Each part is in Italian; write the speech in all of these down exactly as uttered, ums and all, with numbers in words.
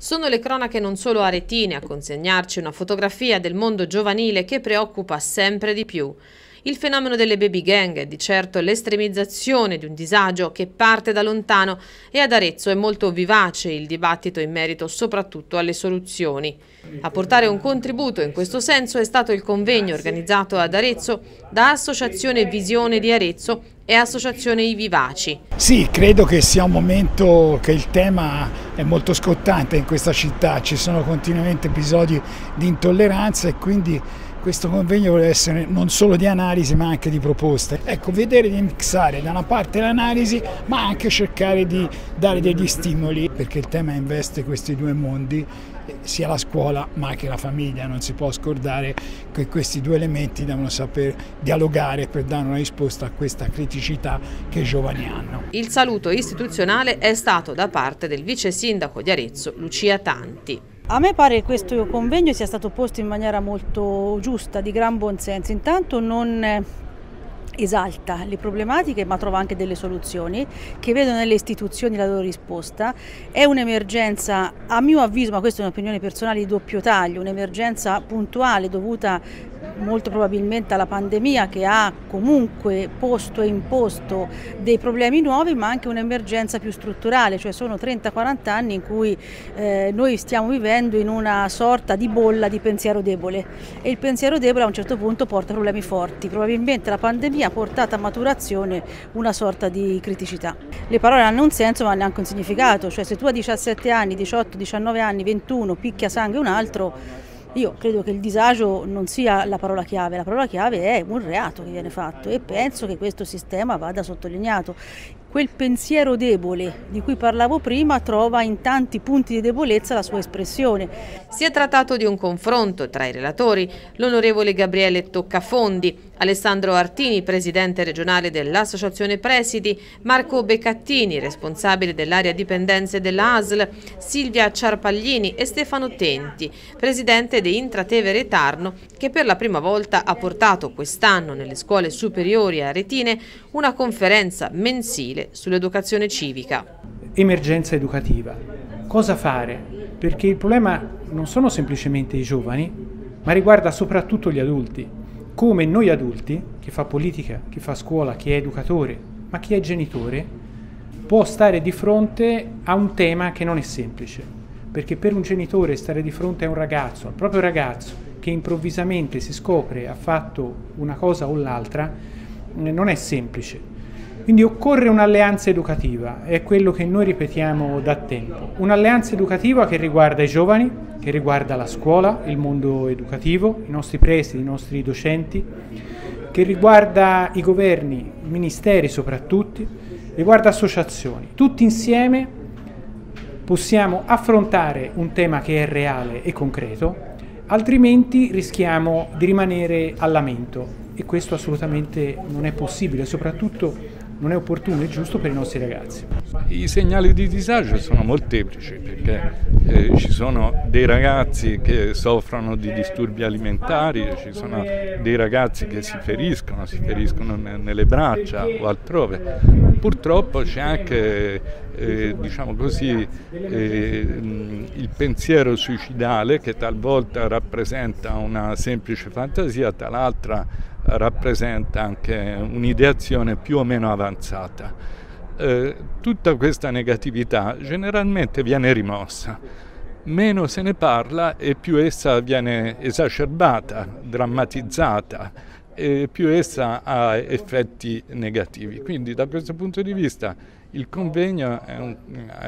Sono le cronache non solo aretine a consegnarci una fotografia del mondo giovanile che preoccupa sempre di più. Il fenomeno delle baby gang è di certo l'estremizzazione di un disagio che parte da lontano e ad Arezzo è molto vivace il dibattito in merito soprattutto alle soluzioni. A portare un contributo in questo senso è stato il convegno organizzato ad Arezzo da Associazione Visione di Arezzo e Associazione I Vivaci. Sì, credo che sia un momento che il tema è molto scottante in questa città, ci sono continuamente episodi di intolleranza e quindi questo convegno vuole essere non solo di analisi ma anche di proposte. Ecco, vedere di mixare da una parte l'analisi ma anche cercare di dare degli stimoli, perché il tema investe questi due mondi, sia la scuola ma anche la famiglia. Non si può scordare che questi due elementi devono saper dialogare per dare una risposta a questa criticità che i giovani hanno. Il saluto istituzionale è stato da parte del vice sindaco di Arezzo, Lucia Tanti. A me pare che questo convegno sia stato posto in maniera molto giusta, di gran buon senso. Intanto non esalta le problematiche ma trova anche delle soluzioni che vedono nelle istituzioni la loro risposta. È un'emergenza, a mio avviso, ma questa è un'opinione personale, di doppio taglio, un'emergenza puntuale dovuta molto probabilmente alla pandemia, che ha comunque posto e imposto dei problemi nuovi, ma anche un'emergenza più strutturale, cioè sono trenta quaranta anni in cui eh, noi stiamo vivendo in una sorta di bolla di pensiero debole, e il pensiero debole a un certo punto porta problemi forti. Probabilmente la pandemia ha portato a maturazione una sorta di criticità. Le parole hanno un senso ma hanno anche un significato, cioè se tu a diciassette anni, diciotto, diciannove anni, ventuno picchia sangue un altro, io credo che il disagio non sia la parola chiave, la parola chiave è un reato che viene fatto, e penso che questo sistema vada sottolineato. Quel pensiero debole di cui parlavo prima trova in tanti punti di debolezza la sua espressione. Si è trattato di un confronto tra i relatori, l'onorevole Gabriele Toccafondi, Alessandro Artini, presidente regionale dell'Associazione Presidi, Marco Beccattini, responsabile dell'area dipendenze della A S L, Silvia Ciarpaglini e Stefano Tenti, presidente di Intratevere e Tarno, che per la prima volta ha portato quest'anno nelle scuole superiori aretine una conferenza mensile sull'educazione civica. Emergenza educativa. Cosa fare? Perché il problema non sono semplicemente i giovani, ma riguarda soprattutto gli adulti. Come noi adulti, chi fa politica, chi fa scuola, chi è educatore, ma chi è genitore, può stare di fronte a un tema che non è semplice. Perché per un genitore stare di fronte a un ragazzo, al proprio ragazzo, che improvvisamente si scopre ha fatto una cosa o l'altra, non è semplice. Quindi occorre un'alleanza educativa, è quello che noi ripetiamo da tempo. Un'alleanza educativa che riguarda i giovani, che riguarda la scuola, il mondo educativo, i nostri presidi, i nostri docenti, che riguarda i governi, i ministeri soprattutto, riguarda associazioni. Tutti insieme possiamo affrontare un tema che è reale e concreto, altrimenti rischiamo di rimanere al lamento, e questo assolutamente non è possibile, soprattutto non è opportuno e giusto per i nostri ragazzi. I segnali di disagio sono molteplici, perché eh, ci sono dei ragazzi che soffrono di disturbi alimentari, ci sono dei ragazzi che si feriscono, si feriscono nelle braccia o altrove. Purtroppo c'è anche eh, diciamo così, eh, il pensiero suicidale, che talvolta rappresenta una semplice fantasia, tal'altra rappresenta anche un'ideazione più o meno avanzata. Eh, tutta questa negatività generalmente viene rimossa, meno se ne parla e più essa viene esacerbata, drammatizzata, e più essa ha effetti negativi. Quindi da questo punto di vista il convegno è un,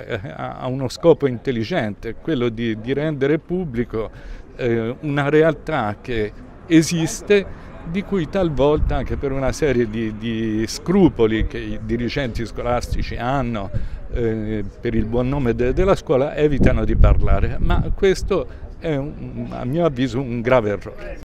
ha uno scopo intelligente, quello di, di rendere pubblico eh, una realtà che esiste, di cui talvolta, anche per una serie di, di scrupoli che i dirigenti scolastici hanno eh, per il buon nome de, della scuola, evitano di parlare. Ma questo è, un, a mio avviso, un grave errore.